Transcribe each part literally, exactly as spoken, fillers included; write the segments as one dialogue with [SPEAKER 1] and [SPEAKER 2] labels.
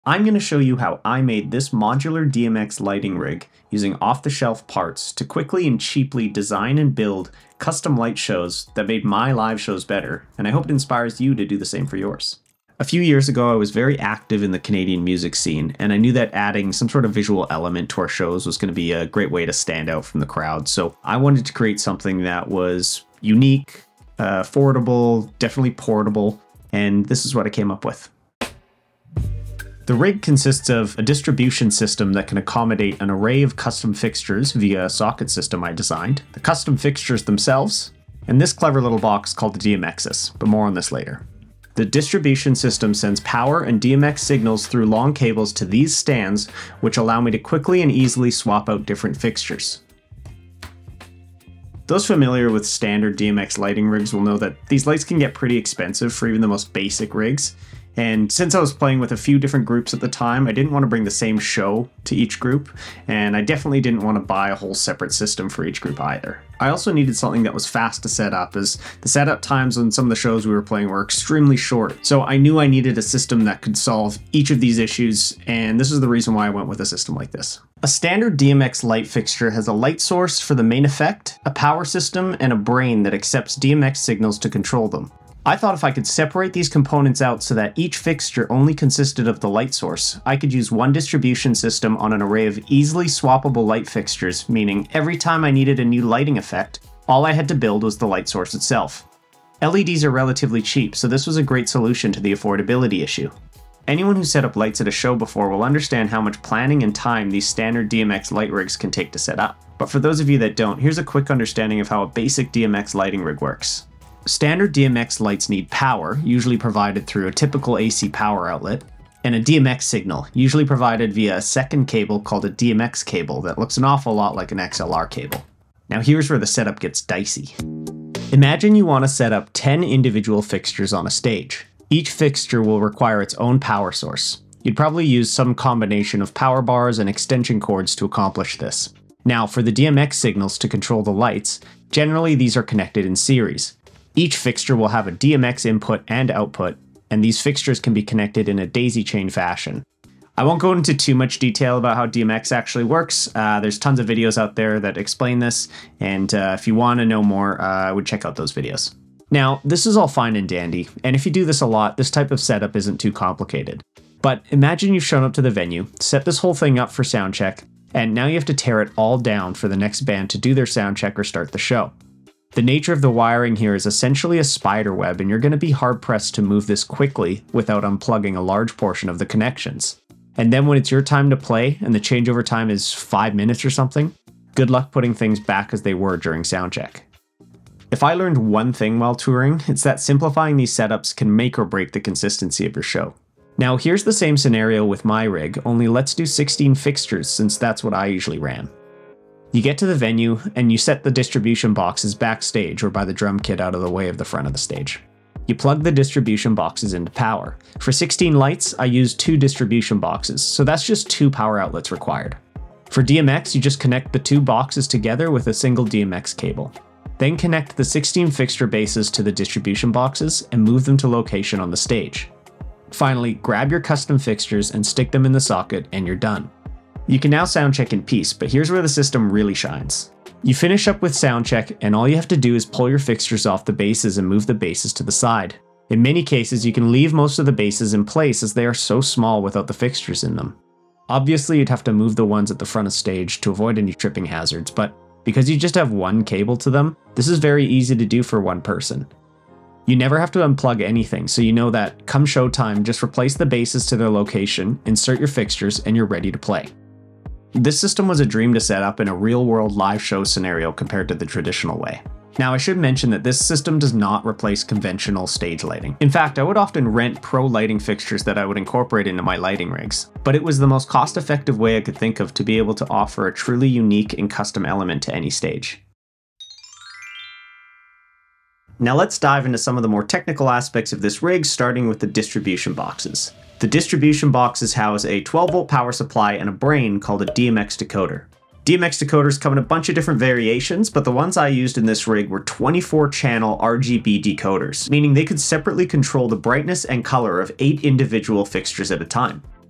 [SPEAKER 1] I'm going to show you how I made this modular D M X lighting rig using off-the-shelf parts to quickly and cheaply design and build custom light shows that made my live shows better, and I hope it inspires you to do the same for yours. A few years ago, I was very active in the Canadian music scene, and I knew that adding some sort of visual element to our shows was going to be a great way to stand out from the crowd, so I wanted to create something that was unique, uh, affordable, definitely portable, and this is what I came up with. The rig consists of a distribution system that can accommodate an array of custom fixtures via a socket system I designed, the custom fixtures themselves, and this clever little box called the D M Xs, but more on this later. The distribution system sends power and D M X signals through long cables to these stands, which allow me to quickly and easily swap out different fixtures. Those familiar with standard D M X lighting rigs will know that these lights can get pretty expensive for even the most basic rigs. And since I was playing with a few different groups at the time, I didn't want to bring the same show to each group, and I definitely didn't want to buy a whole separate system for each group either. I also needed something that was fast to set up, as the setup times on some of the shows we were playing were extremely short, so I knew I needed a system that could solve each of these issues, and this is the reason why I went with a system like this. A standard D M X light fixture has a light source for the main effect, a power system, and a brain that accepts D M X signals to control them. I thought if I could separate these components out so that each fixture only consisted of the light source, I could use one distribution system on an array of easily swappable light fixtures, meaning every time I needed a new lighting effect, all I had to build was the light source itself. L E Ds are relatively cheap, so this was a great solution to the affordability issue. Anyone who set up lights at a show before will understand how much planning and time these standard D M X light rigs can take to set up. But for those of you that don't, here's a quick understanding of how a basic D M X lighting rig works. Standard D M X lights need power, usually provided through a typical A C power outlet, and a D M X signal, usually provided via a second cable called a D M X cable that looks an awful lot like an X L R cable. Now here's where the setup gets dicey. Imagine you want to set up ten individual fixtures on a stage. Each fixture will require its own power source. You'd probably use some combination of power bars and extension cords to accomplish this. Now for the D M X signals to control the lights, generally these are connected in series. Each fixture will have a D M X input and output, and these fixtures can be connected in a daisy chain fashion. I won't go into too much detail about how D M X actually works. Uh, there's tons of videos out there that explain this, and uh, if you want to know more, uh, I would check out those videos. Now, this is all fine and dandy, and if you do this a lot, this type of setup isn't too complicated. But imagine you've shown up to the venue, set this whole thing up for sound check, and now you have to tear it all down for the next band to do their sound check or start the show. The nature of the wiring here is essentially a spider web, and you're going to be hard-pressed to move this quickly without unplugging a large portion of the connections. And then when it's your time to play, and the changeover time is five minutes or something, good luck putting things back as they were during soundcheck. If I learned one thing while touring, it's that simplifying these setups can make or break the consistency of your show. Now here's the same scenario with my rig, only let's do sixteen fixtures since that's what I usually ran. You get to the venue, and you set the distribution boxes backstage or by the drum kit out of the way of the front of the stage. You plug the distribution boxes into power. For sixteen lights, I used two distribution boxes, so that's just two power outlets required. For D M X, you just connect the two boxes together with a single D M X cable. Then connect the sixteen fixture bases to the distribution boxes and move them to location on the stage. Finally, grab your custom fixtures and stick them in the socket, and you're done. You can now soundcheck in peace, but here's where the system really shines. You finish up with soundcheck, and all you have to do is pull your fixtures off the bases and move the bases to the side. In many cases, you can leave most of the bases in place as they are so small without the fixtures in them. Obviously, you'd have to move the ones at the front of stage to avoid any tripping hazards, but because you just have one cable to them, this is very easy to do for one person. You never have to unplug anything, so you know that come showtime, just replace the bases to their location, insert your fixtures, and you're ready to play. This system was a dream to set up in a real-world live show scenario compared to the traditional way. Now I should mention that this system does not replace conventional stage lighting. In fact, I would often rent pro lighting fixtures that I would incorporate into my lighting rigs, but it was the most cost-effective way I could think of to be able to offer a truly unique and custom element to any stage. Now let's dive into some of the more technical aspects of this rig, starting with the distribution boxes. The distribution boxes house a twelve volt power supply and a brain called a D M X decoder. D M X decoders come in a bunch of different variations, but the ones I used in this rig were twenty-four channel R G B decoders, meaning they could separately control the brightness and color of eight individual fixtures at a time.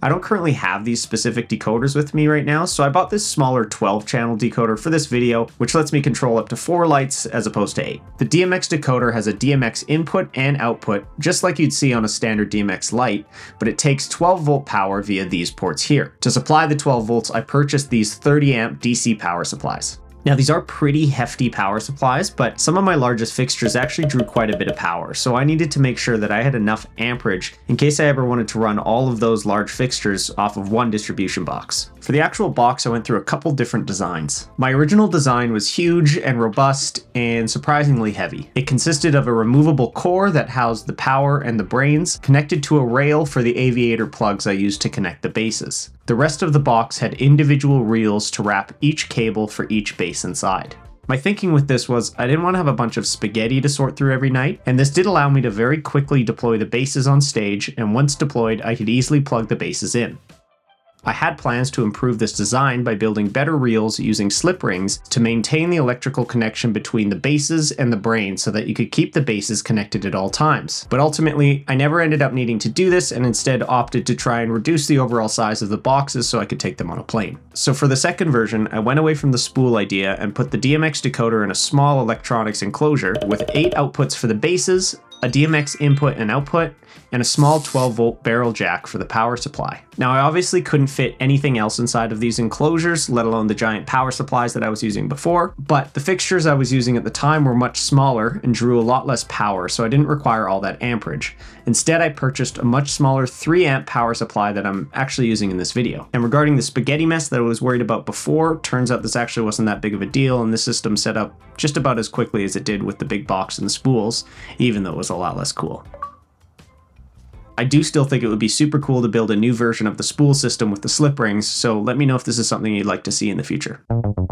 [SPEAKER 1] I don't currently have these specific decoders with me right now, so I bought this smaller twelve channel decoder for this video, which lets me control up to four lights as opposed to eight. The D M X decoder has a D M X input and output, just like you'd see on a standard D M X light, but it takes twelve volt power via these ports here. To supply the twelve volts, I purchased these thirty amp D C power supplies. Now these are pretty hefty power supplies, but some of my largest fixtures actually drew quite a bit of power, so I needed to make sure that I had enough amperage in case I ever wanted to run all of those large fixtures off of one distribution box. For the actual box, I went through a couple different designs. My original design was huge and robust and surprisingly heavy. It consisted of a removable core that housed the power and the brains, connected to a rail for the aviator plugs I used to connect the bases. The rest of the box had individual reels to wrap each cable for each base inside. My thinking with this was I didn't want to have a bunch of spaghetti to sort through every night, and this did allow me to very quickly deploy the bases on stage, and once deployed, I could easily plug the bases in. I had plans to improve this design by building better reels using slip rings to maintain the electrical connection between the bases and the brain so that you could keep the bases connected at all times. But ultimately, I never ended up needing to do this and instead opted to try and reduce the overall size of the boxes so I could take them on a plane. So for the second version, I went away from the spool idea and put the D M X decoder in a small electronics enclosure with eight outputs for the bases, a D M X input and output, and a small twelve volt barrel jack for the power supply. Now I obviously couldn't fit anything else inside of these enclosures, let alone the giant power supplies that I was using before, but the fixtures I was using at the time were much smaller and drew a lot less power, so I didn't require all that amperage. Instead, I purchased a much smaller three amp power supply that I'm actually using in this video. And regarding the spaghetti mess that I was worried about before, turns out this actually wasn't that big of a deal, and this system set up just about as quickly as it did with the big box and the spools, even though it was a lot less cool. I do still think it would be super cool to build a new version of the spool system with the slip rings, so let me know if this is something you'd like to see in the future.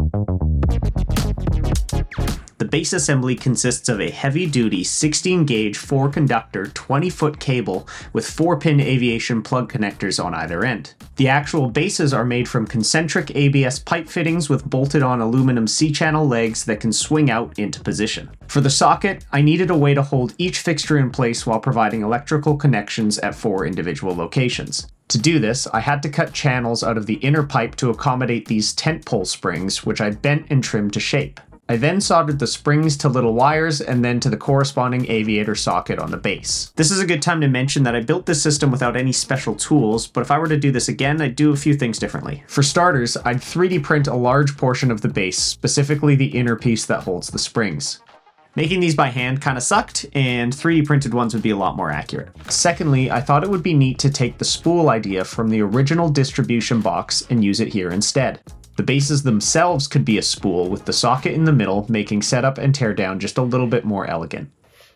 [SPEAKER 1] The base assembly consists of a heavy-duty sixteen gauge four conductor twenty foot cable with four pin aviation plug connectors on either end. The actual bases are made from concentric A B S pipe fittings with bolted on aluminum C-channel legs that can swing out into position. For the socket, I needed a way to hold each fixture in place while providing electrical connections at four individual locations. To do this, I had to cut channels out of the inner pipe to accommodate these tent pole springs, which I bent and trimmed to shape. I then soldered the springs to little wires and then to the corresponding aviator socket on the base. This is a good time to mention that I built this system without any special tools, but if I were to do this again, I'd do a few things differently. For starters, I'd three D print a large portion of the base, specifically the inner piece that holds the springs. Making these by hand kind of sucked, and three D printed ones would be a lot more accurate. Secondly, I thought it would be neat to take the spool idea from the original distribution box and use it here instead. The bases themselves could be a spool with the socket in the middle, making setup and teardown just a little bit more elegant.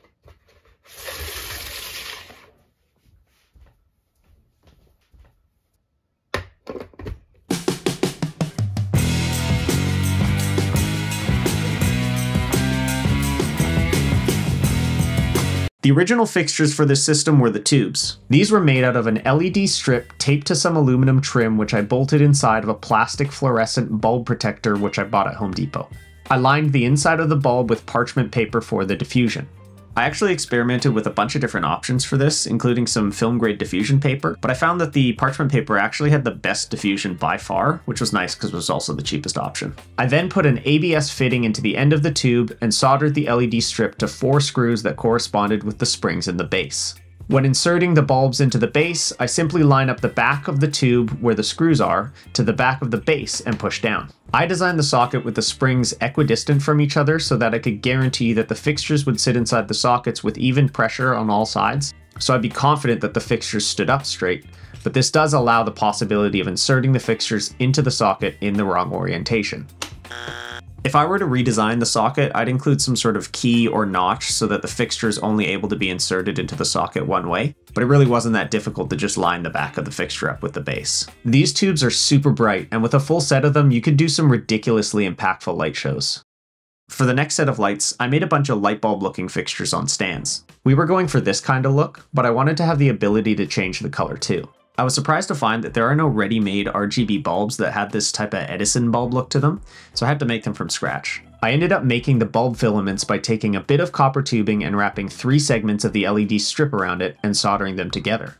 [SPEAKER 1] The original fixtures for this system were the tubes. These were made out of an L E D strip taped to some aluminum trim which I bolted inside of a plastic fluorescent bulb protector which I bought at Home Depot. I lined the inside of the bulb with parchment paper for the diffusion. I actually experimented with a bunch of different options for this, including some film grade diffusion paper, but I found that the parchment paper actually had the best diffusion by far, which was nice because it was also the cheapest option. I then put an A B S fitting into the end of the tube and soldered the L E D strip to four screws that corresponded with the springs in the base. When inserting the bulbs into the base, I simply line up the back of the tube where the screws are to the back of the base and push down. I designed the socket with the springs equidistant from each other so that I could guarantee that the fixtures would sit inside the sockets with even pressure on all sides, so I'd be confident that the fixtures stood up straight, but this does allow the possibility of inserting the fixtures into the socket in the wrong orientation. If I were to redesign the socket, I'd include some sort of key or notch so that the fixture is only able to be inserted into the socket one way, but it really wasn't that difficult to just line the back of the fixture up with the base. These tubes are super bright, and with a full set of them, you could do some ridiculously impactful light shows. For the next set of lights, I made a bunch of light bulb looking fixtures on stands. We were going for this kind of look, but I wanted to have the ability to change the color too. I was surprised to find that there are no ready-made R G B bulbs that had this type of Edison bulb look to them, so I had to make them from scratch. I ended up making the bulb filaments by taking a bit of copper tubing and wrapping three segments of the L E D strip around it and soldering them together.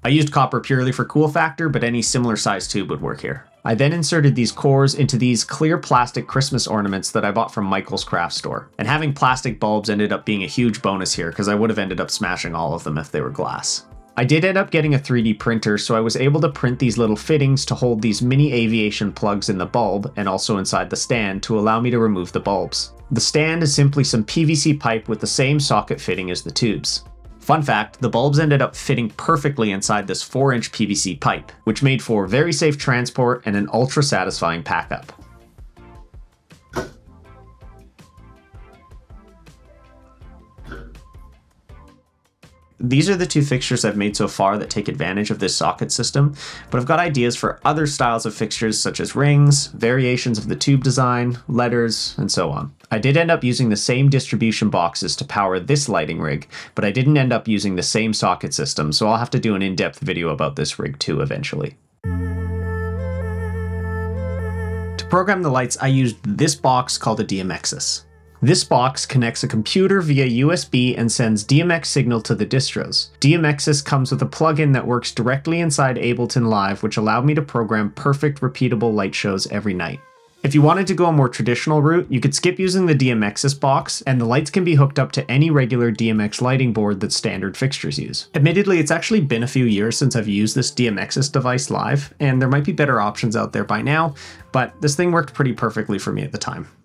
[SPEAKER 1] I used copper purely for cool factor, but any similar size tube would work here. I then inserted these cores into these clear plastic Christmas ornaments that I bought from Michael's craft store. And having plastic bulbs ended up being a huge bonus here because I would have ended up smashing all of them if they were glass. I did end up getting a three D printer, so I was able to print these little fittings to hold these mini aviation plugs in the bulb and also inside the stand to allow me to remove the bulbs. The stand is simply some P V C pipe with the same socket fitting as the tubes. Fun fact, the bulbs ended up fitting perfectly inside this four inch P V C pipe, which made for very safe transport and an ultra satisfying pack up. These are the two fixtures I've made so far that take advantage of this socket system, but I've got ideas for other styles of fixtures such as rings, variations of the tube design, letters, and so on. I did end up using the same distribution boxes to power this lighting rig, but I didn't end up using the same socket system, so I'll have to do an in-depth video about this rig too eventually. To program the lights, I used this box called a D M Xs. This box connects a computer via U S B and sends D M X signal to the distros. D M Xs comes with a plugin that works directly inside Ableton Live, which allowed me to program perfect repeatable light shows every night. If you wanted to go a more traditional route, you could skip using the D M Xs box, and the lights can be hooked up to any regular D M X lighting board that standard fixtures use. Admittedly, it's actually been a few years since I've used this D M Xs device live, and there might be better options out there by now, but this thing worked pretty perfectly for me at the time.